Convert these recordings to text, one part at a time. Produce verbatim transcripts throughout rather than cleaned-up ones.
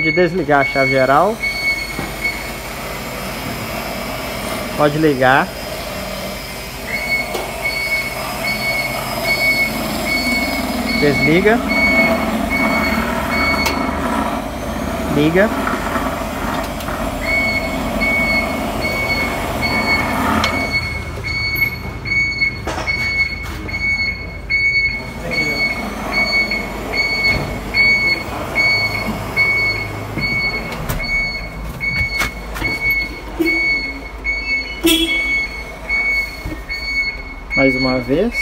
Pode desligar a chave geral. Pode ligar. Desliga. Liga. Mais uma vez.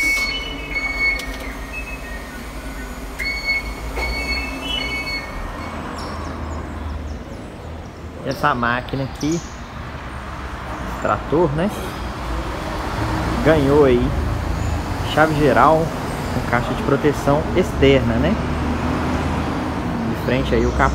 Essa máquina aqui, trator, né? Ganhou aí chave geral com caixa de proteção externa, né? De frente aí o capô.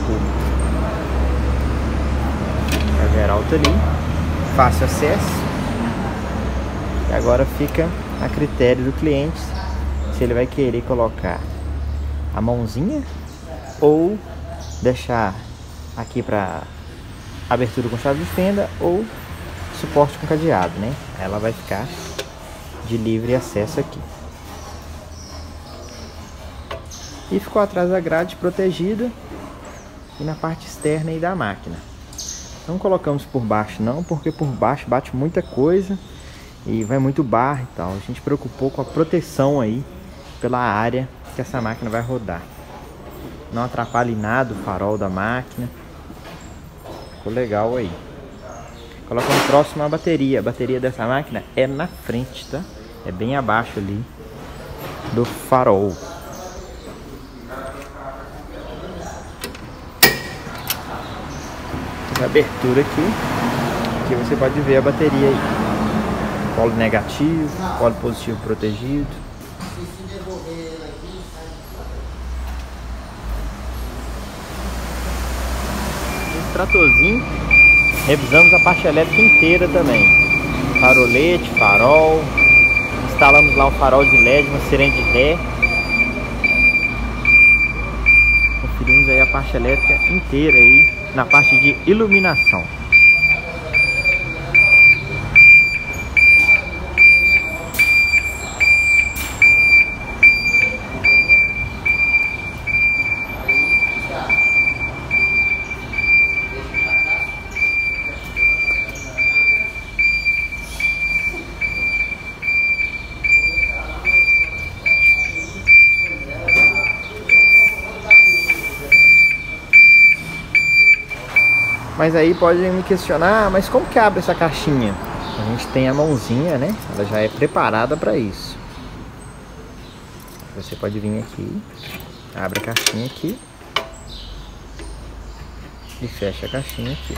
Chave geral tá ali, fácil acesso. E agora fica a critério do cliente se ele vai querer colocar a mãozinha ou deixar aqui para abertura com chave de fenda ou suporte com cadeado, né? Ela vai ficar de livre acesso aqui. E ficou atrás da grade protegida e na parte externa aí da máquina. Não colocamos por baixo não, porque por baixo bate muita coisa e vai muito barro e tal. A gente preocupou com a proteção aí pela área que essa máquina vai rodar. Não atrapalhe nada o farol da máquina. Ficou legal aí. Colocamos próximo a bateria. A bateria dessa máquina é na frente, tá? É bem abaixo ali do farol. Tem abertura aqui. Aqui você pode ver a bateria aí. Polo negativo, polo positivo protegido. Esse tratorzinho, revisamos a parte elétrica inteira também. Farolete, farol. Instalamos lá um farol de L E D, uma sirene de ré. Conferimos aí a parte elétrica inteira aí, na parte de iluminação. Mas aí podem me questionar, mas como que abre essa caixinha? A gente tem a mãozinha, né? Ela já é preparada para isso. Você pode vir aqui, abre a caixinha aqui e fecha a caixinha aqui.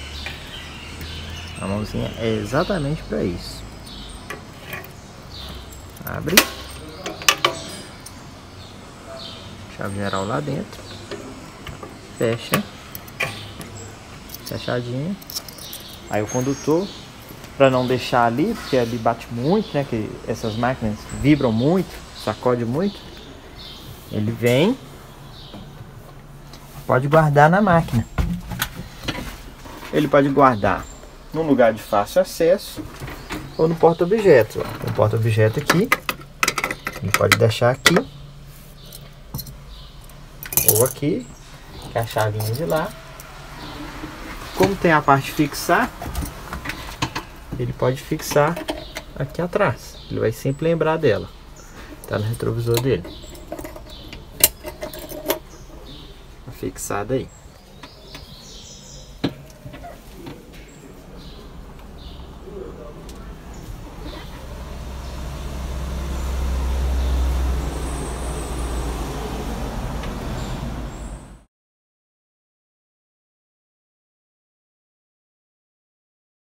A mãozinha é exatamente para isso. Abre. Chave geral lá dentro. Fecha. Fechadinho. Aí o condutor, para não deixar ali, porque ali bate muito, né? Que essas máquinas vibram muito, sacode muito. Ele vem, pode guardar na máquina. Ele pode guardar num lugar de fácil acesso ou no porta-objetos. O porta-objeto aqui, ele pode deixar aqui ou aqui, que é a chavinha de lá. Como tem a parte fixar, ele pode fixar aqui atrás. Ele vai sempre lembrar dela. Tá no retrovisor dele. Tá fixada aí.